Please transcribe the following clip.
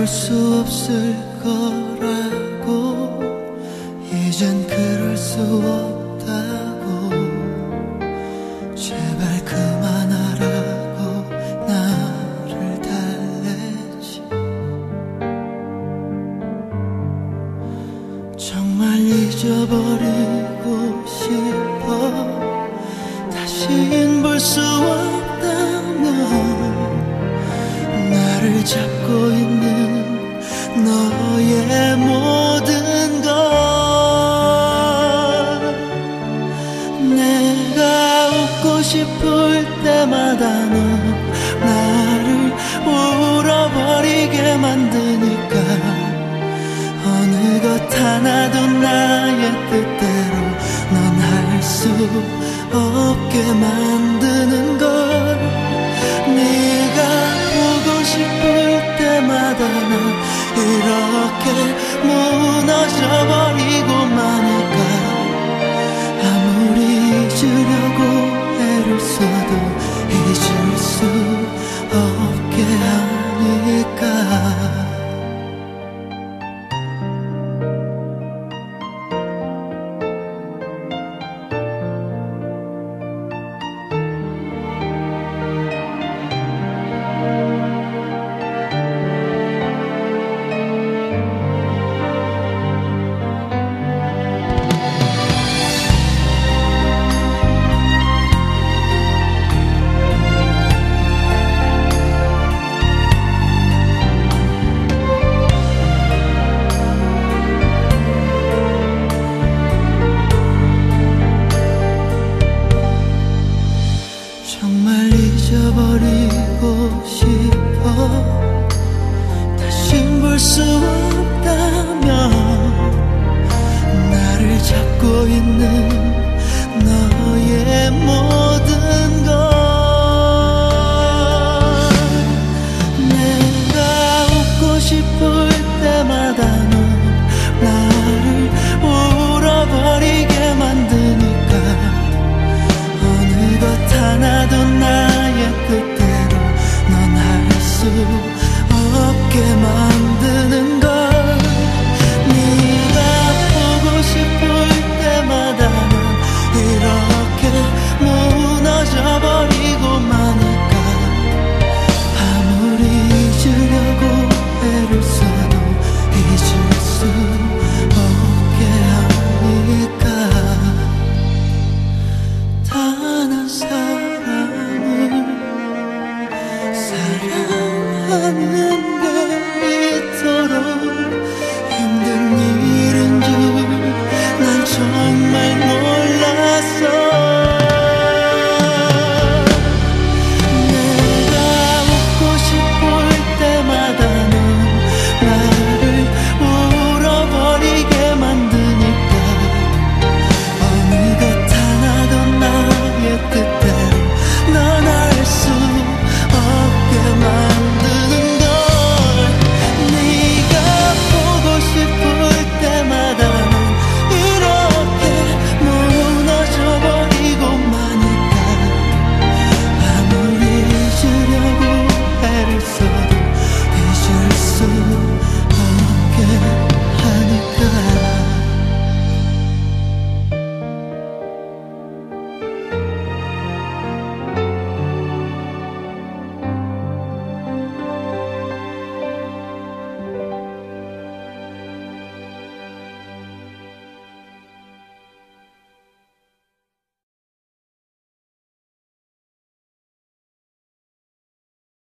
수 없을 거라고, 이젠 그럴 수 없다고, 제발 그만하라고 나를 달래지. 정말 잊어버리고 싶어. 다신 볼 수 없다면 나를 잡고 있는 너의 모든 것, 내가 웃고 싶을 때마다 넌 나를 울어버리게 만드니까, 어느 것 하나도 나의 뜻대로 넌 할 수 없게 만드는 걸. 네가 보고 싶을 때마다 난 이렇게 무너져버리고 마니까, 아무리 잊으려고 애를 써도 잊을 수 없게 하니까. 정말 잊어버리고 싶어. 다신 볼 수 없다면 나를 잡고 있는 너의 모든 것, 내가 웃고 싶을 때마다 넌 나를 울어버리게 만드니까, 어느 것 하나도 나의 뜻대로 넌 할 수